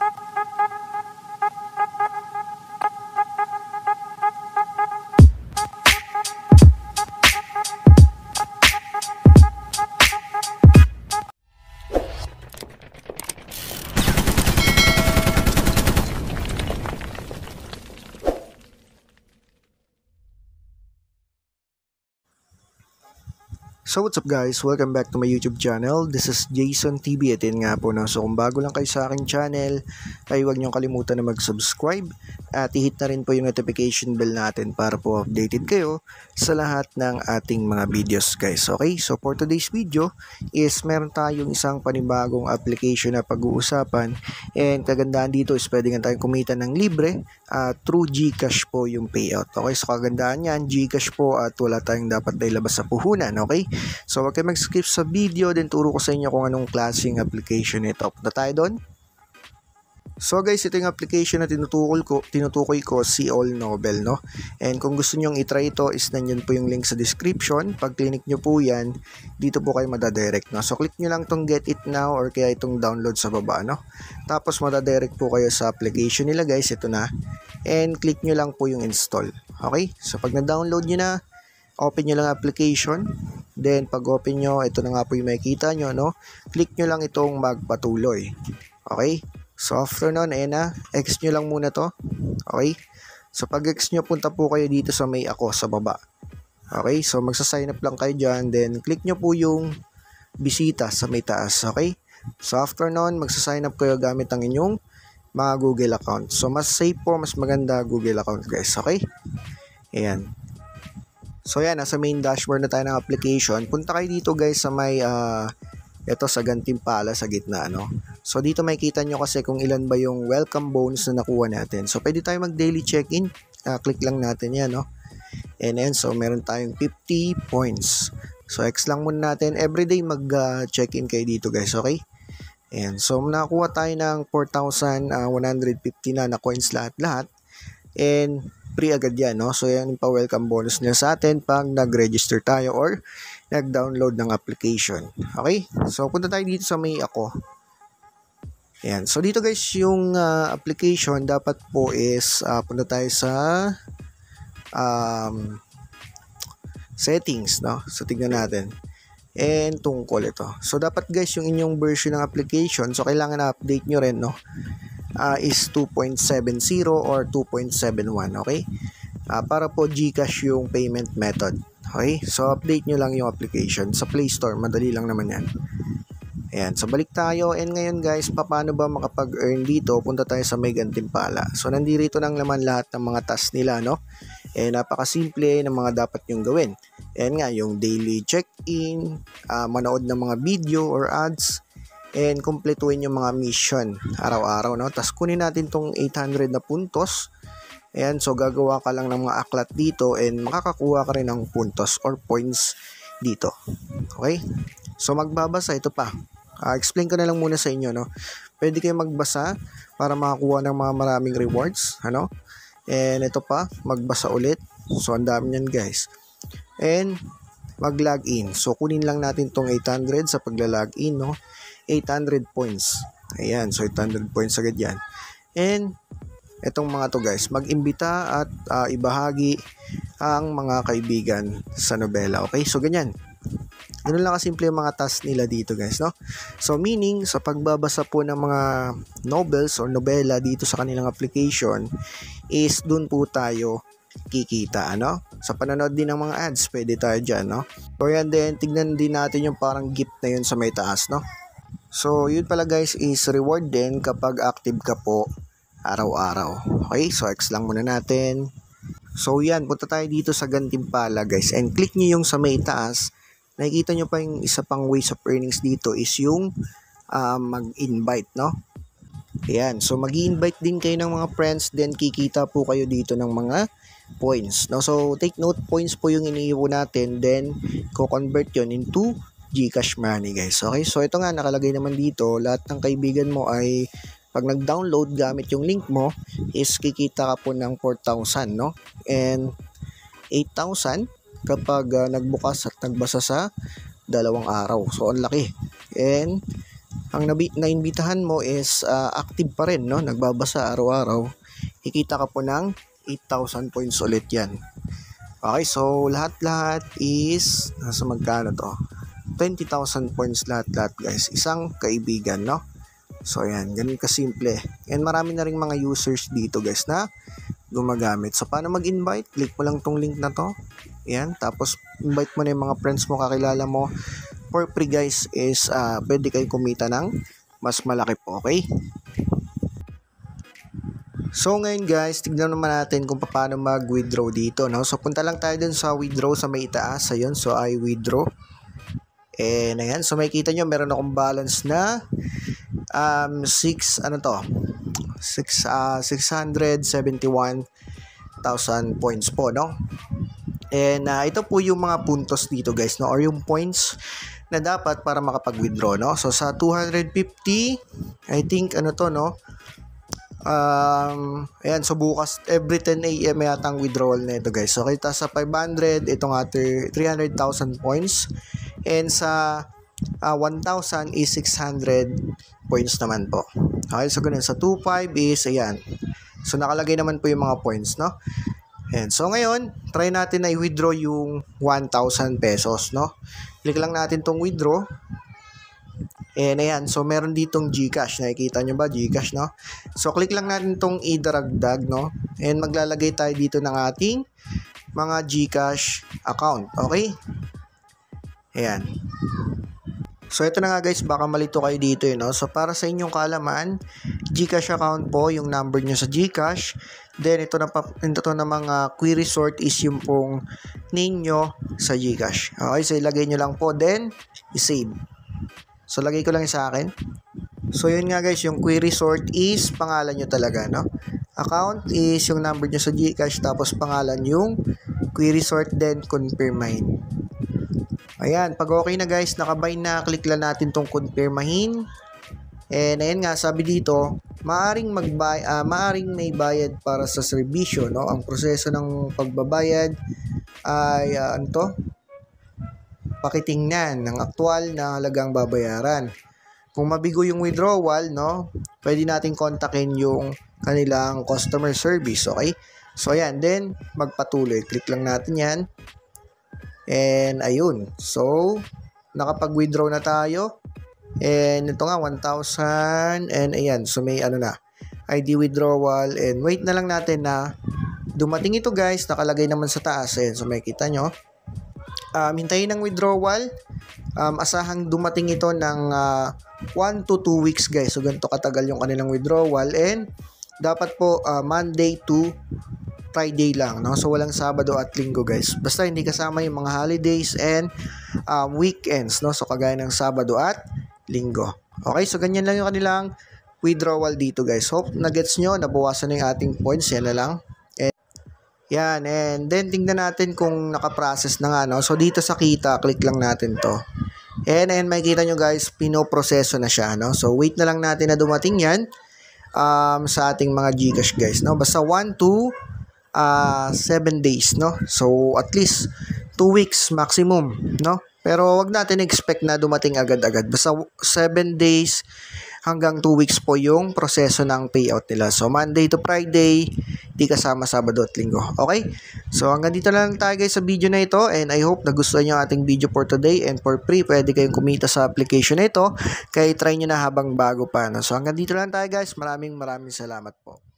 So what's up guys, welcome back to my YouTube channel. This is Jason TV at yun nga po no. So kung bago lang kayo sa aking channel ay huwag niyong kalimutan na mag-subscribe at i-hit na rin po yung notification bell natin para po updated kayo sa lahat ng ating mga videos guys. Okay, so for today's video is meron tayong isang panibagong application na pag-uusapan, and kagandahan dito is pwede nga tayong kumita ng libre through GCash po yung payout. Okay, so kagandahan yan, GCash po at wala tayong dapat na ilabas sa puhunan. Okay, so wag kayo mag-skip sa video, then turo ko sa inyo kung anong klaseng application ito. Punta tayo doon. So guys, ito yung application na tinutukoy ko, si All Nobel, no? And kung gusto nyong i-try ito is nandyan po yung link sa description. Pag click nyo po yan, dito po kayo madadirect, no? So click nyo lang tong get it now or kaya itong download sa baba, no? Tapos madadirect po kayo sa application nila guys, ito na. And click nyo lang po yung install. Okay? So pag na-download nyo na, open nyo lang application. Then pag open nyo, ito na nga po yung makikita nyo, no? Click nyo lang itong magpatuloy. Okay? So after nun, X nyo lang muna to. Okay? So pag X nyo, punta po kayo dito sa may ako sa baba. Okay? So magsa-sign up lang kayo dyan. Then click nyo po yung bisita sa may taas. Okay? So after nun, magsa-sign up kayo gamit ang inyong mga Google account. So mas safe po, mas maganda Google account guys. Okay? Ayan. So yan, nasa main dashboard na tayo ng application. Punta kayo dito guys sa may ito sa Gantimpala sa gitna, no? So dito makikita nyo kasi kung ilan ba yung welcome bonus na nakuha natin. So pwede tayo mag daily check-in. Click lang natin yan, no? And then so meron tayong 50 points. So X lang muna natin. Everyday mag check-in kayo dito guys, okay? And so nakakuha tayo ng 4,150 na coins lahat. And free agad yan, no? So yan yung pa-welcome bonus nila sa atin pag nag-register tayo or nag-download ng application. Okay? So punta tayo dito sa may ako. Yan. So dito guys yung application dapat po is punta tayo sa settings, no? So tignan natin. And tungkol ito. So dapat guys yung inyong version ng application, so kailangan na update nyo rin, no? Is 2.70 or 2.71, okay? Para po GCash yung payment method. Okay? So update nyo lang yung application sa Play Store, madali lang naman yan. Ayan, so balik tayo. And ngayon guys, paano ba makapag-earn dito? Punta tayo sa may Gantimpala. So nandito nang naman lahat ng mga tasks nila, no? Napakasimple ng mga dapat nyong gawin. Ayan nga, yung daily check-in, manood ng mga video or ads, and kumpletuhin yung mga mission araw-araw, no? Tapos kunin natin tong 800 na puntos. Ayan, so gagawa ka lang ng mga aklat dito and makakakuha ka rin ng puntos or points dito. Okay? So magbabasa, ito pa. Explain ko na lang muna sa inyo, no? Pwede kayo magbasa para makakuha ng mga maraming rewards, ano? And ito pa, magbasa ulit. So ang dami niyan guys. And mag-login. So kunin lang natin tong 800 sa pagla-login, no? 800 points. Ayan, so 800 points agad yan. And etong mga to guys, mag-imbita at ibahagi ang mga kaibigan sa nobela. Okay, so ganyan. Ganun lang kasimple yung mga task nila dito guys, no? So meaning, sa pagbabasa po ng mga novels or nobela dito sa kanilang application is dun po tayo kikita, ano? Sa panonood din ng mga ads, pwede tayo dyan, no? So yan din, tignan din natin yung parang gift na yun sa may taas, no? So yun pala guys is reward din kapag active ka po araw-araw. Okay, so X lang muna natin. So yan, punta tayo dito sa Gantimpala guys, and click nyo yung sa may taas. Nakikita nyo pa yung isa pang ways of earnings dito is yung mag-invite, no? Ayan, so mag-invite din kayo ng mga friends, then kikita po kayo dito ng mga points, no? So take note, points po yung iniiwan natin, then ko-convert yun into GCash money guys. Okay, so ito nga nakalagay naman dito, lahat ng kaibigan mo ay pag nag-download gamit yung link mo is kikita ka po ng 4,000, no? And 8,000 kapag nagbukas at nagbasa sa 2 araw. So ang laki. And ang naimbitahan mo is active pa rin, no? Nagbabasa araw-araw, kikita ka po ng 8,000 points ulit yan. Okay, so lahat-lahat is nasa magkano to? 20,000 points lahat-lahat guys. Isang kaibigan, no? So ayan, ganun kasimple. And marami na ring mga users dito guys na gumagamit. So paano mag-invite? Click mo lang tong link na to. Ayan, tapos invite mo na yung mga friends mo, kakilala mo. For free guys is pwede kayo kumita ng mas malaki po, okay? So ngayon guys, tignan naman natin kung paano mag-withdraw dito, no? So punta lang tayo dun sa withdraw sa may itaas, ayun. So I withdraw. And ayan, so makikita nyo meron akong balance na 671,000 points po, no? And ito po yung mga puntos dito guys, no? Or yung points na dapat para makapag-withdraw, no? So sa 250, I think no? Ayan, so bukas every 10 AM yata ang withdrawal na ito guys. So kita sa 500, itong 300,000 points. And sa 1,000 is 600 points naman po. Okay, so ganun. Sa 2.5 is, ayan. So nakalagay naman po yung mga points, no? And so ngayon, try natin na i-withdraw yung 1,000 pesos, no? Click lang natin tong withdraw. And ayan, so meron ditong GCash. Nakikita nyo ba? GCash, no? So click lang natin tong idaragdag, no? And maglalagay tayo dito ng ating mga GCash account. Okay? Ayan. So ito na nga guys, baka malito kayo dito, no? So para sa inyong kaalaman, GCash account po yung number nyo sa GCash. Then ito na mga query sort is yung pong name nyo sa GCash. Okay, so ilagay nyo lang po, then i-save. So lagay ko lang sa akin. So yun nga guys, yung query sort is pangalan nyo talaga, no? Account is yung number nyo sa GCash, tapos pangalan yung query sort, then confirmine. Ayan, pag okay na guys, nakabind na, click lang natin tong confirmahin. And ayan nga, sabi dito, maaring may bayad para sa serbisyo, no? Ang proseso ng pagbabayad ay pakitingnan ng aktual na halagang babayaran. Kung mabigo yung withdrawal, no, pwede nating kontakin yung kanilang customer service, okay? So ayan, then magpatuloy. Click lang natin yan. And ayun, so nakapag-withdraw na tayo. And ito nga 1,000. And ayan, so may ID withdrawal. And wait na lang natin na dumating ito guys. Nakalagay naman sa taas. Ayan, so makikita nyo, hintayin ng withdrawal. Asahang dumating ito ng 1 to 2 weeks guys. So ganito katagal yung kanilang withdrawal. And dapat po Monday to Friday lang, no? So walang Sabado at Linggo guys. Basta hindi kasama yung mga holidays and weekends, no? So kagaya ng Sabado at Linggo. Okay, so ganyan lang yung kanilang withdrawal dito guys. Hope na-gets nyo, nabawasan na yung ating points. Yan na lang. Yan, and then tingnan natin kung nakaprocess na nga, no? So dito sa kita, click lang natin to. And makikita nyo guys, pinoproseso na siya, no? So wait na lang natin na dumating yan sa ating mga GCash guys, no? Basta 1 to 7 days, no? So at least 2 weeks maximum, no? Pero wag natin expect na dumating agad-agad. Basta 7 days hanggang 2 weeks po yung proseso ng payout nila. So Monday to Friday, di kasama Sabado at Linggo. Okay? So hanggang dito lang tayo guys sa video na ito, and I hope nagustuhan nyo ating video for today, and for free pwede kayong kumita sa application na ito. Kaya try nyo na habang bago pa, no? So hanggang dito lang tayo guys. Maraming salamat po.